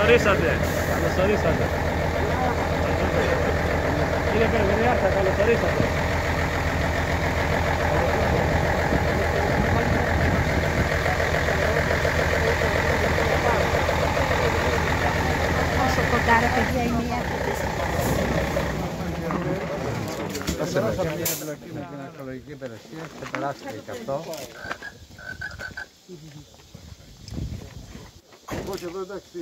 ορίσατε. Καλώς ορίσατε. Κύριε Περιφερειάρχα, καλώς ορίσατε. Όσο κοντά ρε παιδιά είναι η άκρη. Περάσαμε μια εμπλοκή με την αρχαιολογική υπηρεσία και περάστηκε και αυτό. Όχι εδώ εντάξει,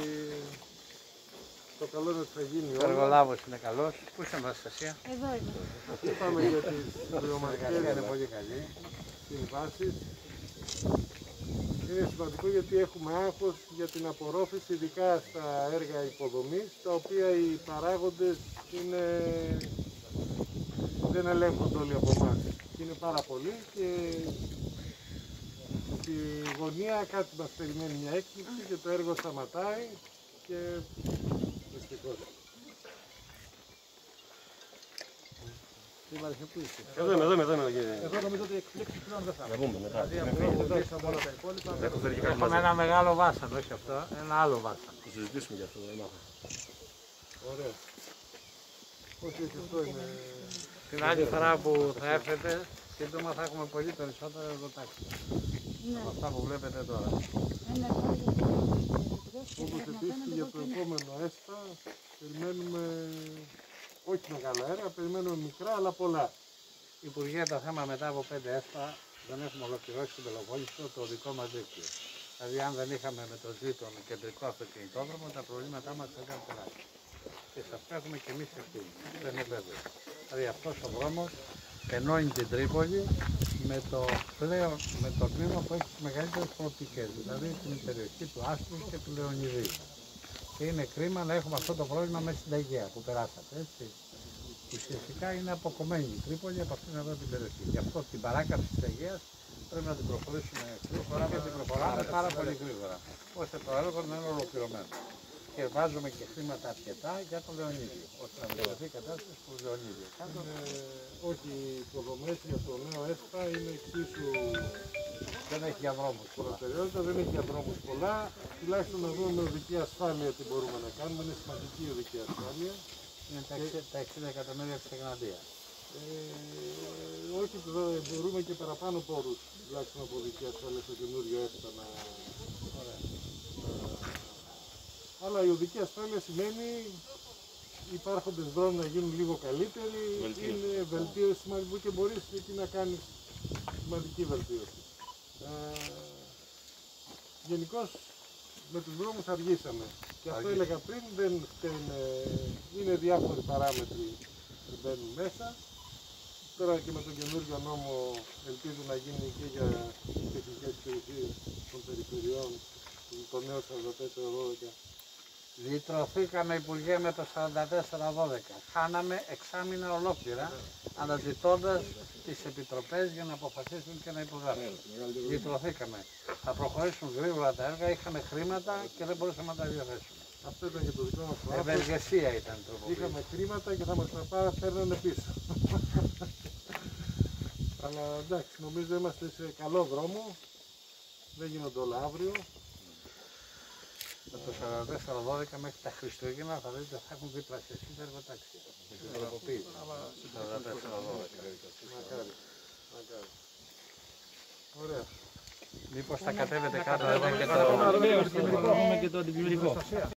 το καλό είναι ότι θα γίνει Ο εργολάβος είναι καλός. Πού είσαι Αναστασία? Εδώ είμαι. Είπαμε για τις βιομαρικές Είναι πολύ καλή. συμβάσεις. Είναι σημαντικό γιατί έχουμε άγχος για την απορρόφηση, ειδικά στα έργα υποδομής, τα οποία οι παράγοντες δεν ελέγχονται όλοι από εμάς. Είναι πάρα πολλοί και στη γωνία κάτι μας περιμένει μια έκπληξη και το έργο σταματάει και δυστυχώς. Εδώ είμαι κύριε. Εδώ νομίζω ότι οι εκπλήξεις πλέον δεν θα Να πούμε μετά. όλα τα υπόλοιπα. Έχουμε ένα μεγάλο βάσανο, όχι αυτό, ένα άλλο βάσανο. Θα συζητήσουμε για αυτό. Ωραία. Όχι, αυτό είναι. Την άλλη φορά που θα έρθετε, σύντομα θα έχουμε πολύ περισσότερα εργοτάξια. Από αυτά που βλέπετε τώρα. Όπως επίσης για το επόμενο ΕΣΠΑ περιμένουμε όχι μεγάλα έργα, περιμένουμε μικρά αλλά πολλά. Υπουργέ, το θέμα μετά από 5 έσπα δεν έχουμε ολοκληρώσει στην Πελοπόννησο το δικό μας δίκτυο. Δηλαδή, αν δεν είχαμε με το ζήτον κεντρικό αυτοκινητόδρομο, τα προβλήματά μας θα ήταν τεράστια. Και σε αυτό έχουμε και εμείς ευθύνη. Δεν είναι βέβαιο. Δηλαδή, αυτός ο δρόμος ενώνει την Τρίπολη με το τμήμα που έχει τις μεγαλύτερες προοπτικές, δηλαδή την περιοχή του Άστρου και του Λεωνιδίου. Και είναι κρίμα να έχουμε αυτό το πρόβλημα μέσα στην Αγία που περάσατε, έτσι. Ουσιαστικά είναι αποκομμένη η Τρίπολη από αυτήν εδώ την περιοχή. Γι' αυτό την παράκαμψη της Αγίας πρέπει να την προχωρήσουμε γρήγορα και την προχωράμε πάρα πολύ γρήγορα, ώστε το έργο να είναι ολοκληρωμένο. Και βάζουμε και χρήματα αρκετά για το Λεωνίδιο, ώστε να βελτιωθεί η κατάσταση του Λεωνίδιου. Όχι, οι υποδομές για το νέο ΕΣΠΑ είναι εξίσου Δεν έχει για δρόμους πολλά. προτεραιότητα, δεν έχει για δρόμους πολλά. Τουλάχιστον να δούμε με οδική ασφάλεια τι μπορούμε να κάνουμε. Είναι σημαντική η οδική ασφάλεια. Είναι τα 60 εκατομμύρια της Εγναντίας. Όχι, μπορούμε και παραπάνω πόρους, τουλάχιστον από οδική ασφάλεια στο καινούριο ΕΣΠΑ να. Αλλά η οδική ασφάλεια σημαίνει οι υπάρχοντες δρόμοι να γίνουν λίγο καλύτεροι, είναι βελτίωση σημαντικού και μπορείς εκεί να κάνεις σημαντική βελτίωση. Γενικώς με τους δρόμους αργήσαμε και αυτό έλεγα πριν, δεν φταίνε, είναι διάφοροι παράμετροι που μπαίνουν μέσα. Τώρα και με τον καινούριο νόμο ελπίζω να γίνει και για τις τεχνικές υπηρεσίες των περιφερειών, το νέο 44-12. Λυτρωθήκαμε, Υπουργέ, με το 44-12. Χάναμε εξάμηνα ολόκληρα, αναζητώντας τις επιτροπές για να αποφασίσουν και να υπογράψουν. Λυτρωθήκαμε. Θα προχωρήσουν γρήγορα τα έργα, είχαμε χρήματα και δεν μπορούσαμε να τα διαθέσουμε. Αυτό ήταν και το δικό μας λάθος. Ευεργεσία ήταν το πρόβλημα. Είχαμε χρήματα και θα μας τα φέρνανε πίσω. Αλλά εντάξει, νομίζω είμαστε σε καλό δρόμο. Δεν γίνονται όλα αύριο. Με το 44-12 μέχρι τα Χριστούγεννα θα δείτε θα έχουν διπλασιαστεί τα εργοτάξια. Με την τροποποίηση. 44-12. Μακάρι. Ωραία. Μήπως θα κατέβετε κάτω εδώ και Και το αντιπληκτικό.